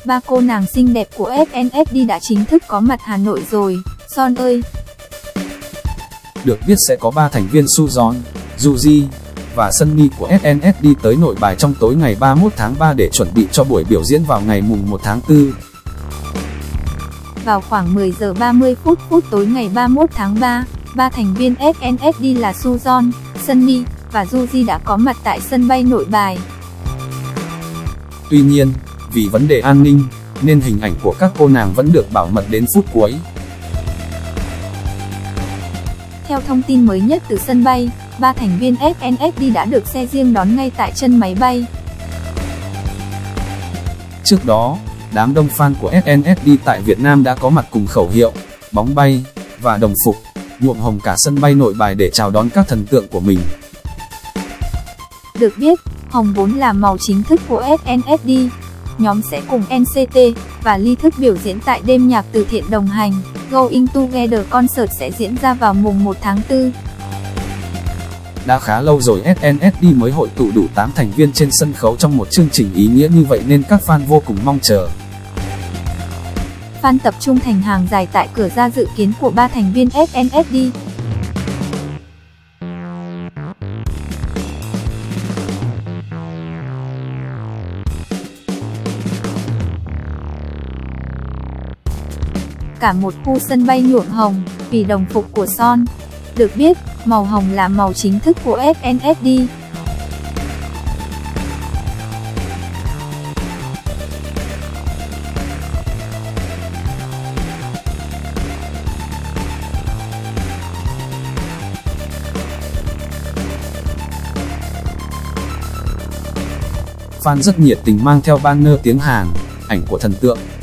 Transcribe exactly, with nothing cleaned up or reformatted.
ba cô nàng xinh đẹp của ét en ét đê đã chính thức có mặt Hà Nội rồi, Son ơi! Được biết sẽ có ba thành viên Suzon, Yuji và Sunny của ét en ét đê tới Nội Bài trong tối ngày ba mươi mốt tháng ba để chuẩn bị cho buổi biểu diễn vào ngày mùng một tháng tư. Vào khoảng mười giờ ba mươi phút phút tối ngày ba mươi mốt tháng ba, ba thành viên ét en ét đê là Suzon, Sunny và Yuji đã có mặt tại sân bay Nội Bài. Tuy nhiên, vì vấn đề an ninh, nên hình ảnh của các cô nàng vẫn được bảo mật đến phút cuối. Theo thông tin mới nhất từ sân bay, ba thành viên ét en ét đê đã được xe riêng đón ngay tại chân máy bay. Trước đó, đám đông fan của ét en ét đê tại Việt Nam đã có mặt cùng khẩu hiệu, bóng bay và đồng phục, nhuộm hồng cả sân bay Nội Bài để chào đón các thần tượng của mình. Được biết, hồng vốn là màu chính thức của ét en ét đê. Nhóm sẽ cùng en xê tê và Ly Thức biểu diễn tại đêm nhạc từ thiện đồng hành. Going Together Concert sẽ diễn ra vào mùng một tháng tư. Đã khá lâu rồi ét en ét đê mới hội tụ đủ tám thành viên trên sân khấu trong một chương trình ý nghĩa như vậy nên các fan vô cùng mong chờ. Fan tập trung thành hàng dài tại cửa ra dự kiến của ba thành viên ét en ét đê. Cả một khu sân bay nhuộm hồng vì đồng phục của Son. Được biết, màu hồng là màu chính thức của ét en ét đê. Fan rất nhiệt tình mang theo banner tiếng Hàn, ảnh của thần tượng.